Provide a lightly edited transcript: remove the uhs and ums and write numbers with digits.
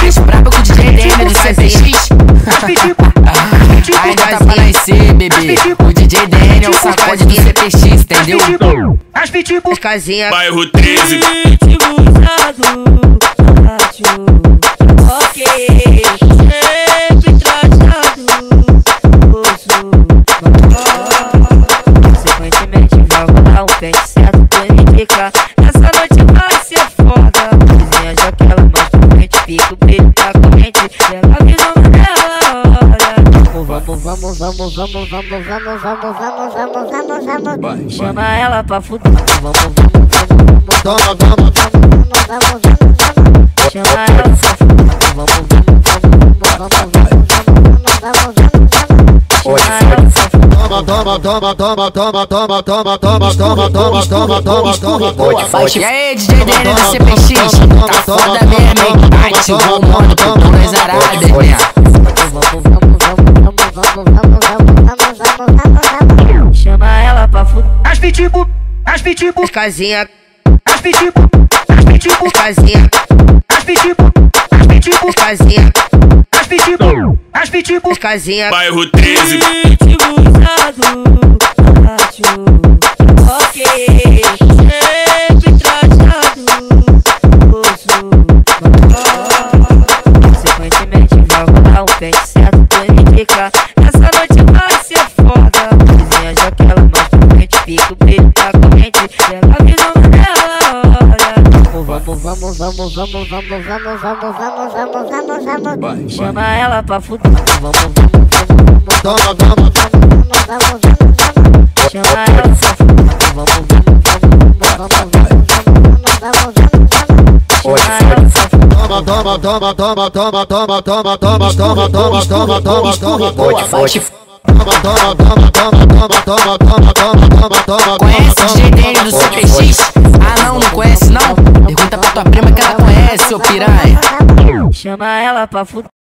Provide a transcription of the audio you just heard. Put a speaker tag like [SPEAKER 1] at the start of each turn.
[SPEAKER 1] mais brabo que o DJ Daniel do CPX. Ainda tá pra nascer, bebê. O DJ Daniel sacode do CPX, entendeu?
[SPEAKER 2] As casinhas.
[SPEAKER 3] Bairro 13.
[SPEAKER 4] Ok, sempre tratado. Consequentemente, vou dar um pente certo pra indicar. Essa noite vai ser foda. Vizinha já que ela mais pra frente, fica o brilho da corrente. Ela visão nela, olha. Vamos. Chama ela pra fuder. Vamos. Chama ela pra fuder.
[SPEAKER 1] E aí, DJ Daniel do CPX, tá foda mesmo, hein? Ativou o modo pro dois aradas, né?
[SPEAKER 4] Chama ela pra fuder.
[SPEAKER 2] As casinhas. As casinhas. As casinhas. As casinhas.
[SPEAKER 3] Bairro 13.
[SPEAKER 4] Ok, sempre tratado. Consequentemente, vou dar um pente certo pra indicar. Essa noite vai ser foda. Vizinha já que ela mais pra frente, fica o brilho da corrente. Ela visão nela, olha. Vamos. Chama ela pra fuder. Vamos. Chama ela pra fuder. Vamos.
[SPEAKER 1] Conhece o DJ Daniel do CPX? Ah não conhece não? Pergunta pra tua prima que ela conhece, ô piranha.
[SPEAKER 4] Chama ela pra fuder.